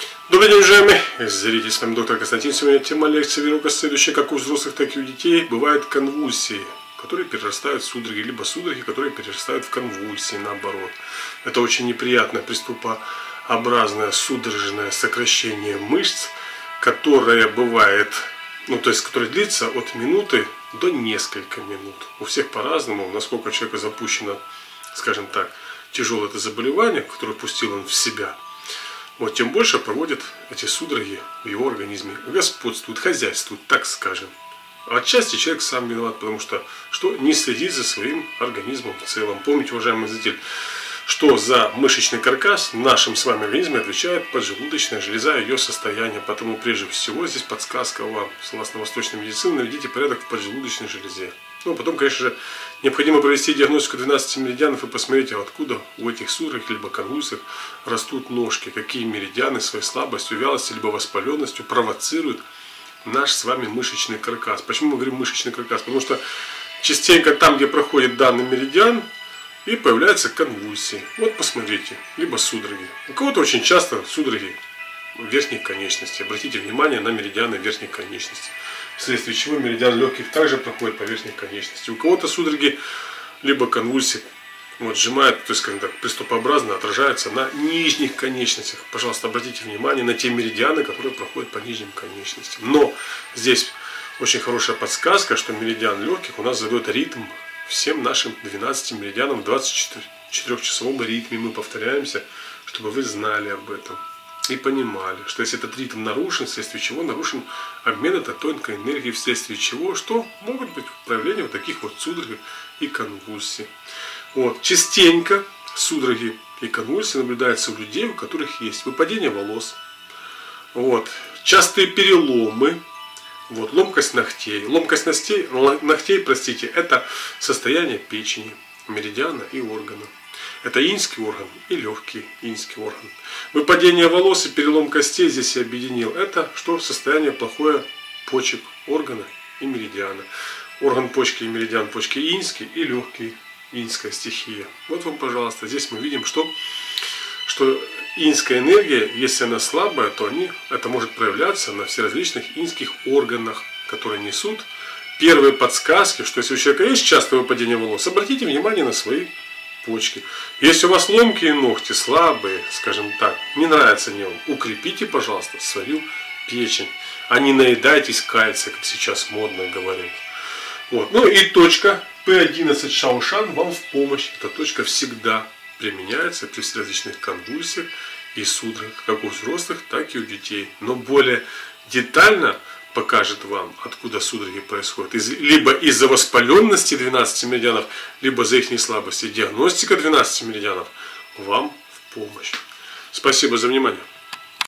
Добрый день, уважаемые зрители, с вами доктор Константин. Сегодня тема лекции вирука следующая. Как у взрослых, так и у детей бывают конвульсии, которые перерастают в судороги, либо судороги, которые перерастают в конвульсии, наоборот. Это очень неприятное приступообразное судорожное сокращение мышц, которое бывает, которое длится от минуты до нескольких минут. У всех по-разному, насколько человека запущено, скажем так, тяжелое это заболевание, которое пустил он в себя. Тем больше проводят эти судороги в его организме, господствуют, хозяйствуют, так скажем. Отчасти человек сам виноват, потому что не следит за своим организмом в целом. Помните, уважаемый зритель, что за мышечный каркас в нашем с вами организме отвечает поджелудочная железа, ее состояние. Поэтому прежде всего здесь подсказка вам, согласно восточной медицине, наведите порядок в поджелудочной железе. Потом, конечно же, необходимо провести диагностику 12 меридианов и посмотреть, откуда у этих судорог либо конвульсиях растут ножки, какие меридианы своей слабостью, вялостью либо воспаленностью провоцируют наш с вами мышечный каркас. Почему мы говорим мышечный каркас? Потому что частенько там, где проходит данный меридиан, и появляются конвульсии. Посмотрите, либо судороги. У кого-то очень часто судороги верхних конечностей. Обратите внимание на меридианы верхних конечностей, вследствие чего меридиан легких также проходит по верхних конечностей. У кого-то судороги либо конвульсии сжимают, то есть, скажем так, приступообразно отражаются на нижних конечностях. Пожалуйста, обратите внимание на те меридианы, которые проходят по нижним конечностям. Но здесь очень хорошая подсказка, что меридиан легких у нас задает ритм всем нашим 12 меридианам в 24-часовом ритме. Мы повторяемся, чтобы вы знали об этом и понимали, что если этот ритм нарушен, вследствие чего нарушен обмен этой тонкой энергии, вследствие чего, что могут быть проявления таких судорог и конвульсий. Частенько судороги и конвульсии наблюдаются у людей, у которых есть выпадение волос, частые переломы, ломкость ногтей. Ломкость ногтей, это состояние печени, меридиана и органа. Это инский орган и легкий инский орган. Выпадение волос и перелом костей здесь я объединил. Это состояние плохое почек, органа и меридиана. Орган почки и меридиан почки инский и легкий инская стихия. Вам, пожалуйста, здесь мы видим, что инская энергия, если она слабая, то это может проявляться на всеразличных инских органах, которые несут первые подсказки, что если у человека есть частое выпадение волос, обратите внимание на свои почки. Если у вас ломкие ногти, слабые, скажем так, не нравится они вам, укрепите, пожалуйста, свою печень, а не наедайтесь кальция, как сейчас модно говорить. И точка P11 Шаошан вам в помощь. Эта точка всегда применяется при всеразличных конвульсиях и судорогах, как у взрослых, так и у детей. Но более детально покажет вам, откуда судороги происходят. Либо из-за воспаленности 12 меридианов, либо за их слабости. Диагностика 12 меридианов вам в помощь. Спасибо за внимание.